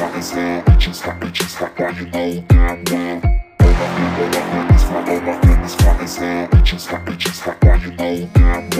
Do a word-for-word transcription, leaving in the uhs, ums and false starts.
hot as hell. Bitches hot, bitches hot, why you know damn well. Oh my goodness, oh my goodness, hot as hell. Bitches hot, bitches hot, why you know damn well.